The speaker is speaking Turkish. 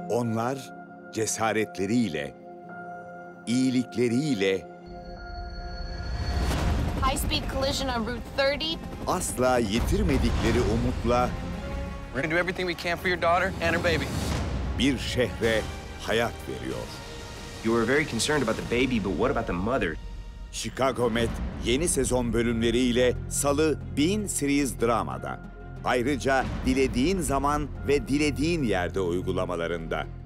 Onlar cesaretleriyle, iyilikleriyle, High-speed collision on Route 30. asla yitirmedikleri umutla We're gonna do everything we can for your daughter and her baby. bir şehre hayat veriyor. You were very concerned about the baby, but what about the mother? Chicago Med yeni sezon bölümleriyle Salı Bean Series Drama'da. Ayrıca dilediğin zaman ve dilediğin yerde uygulamalarında.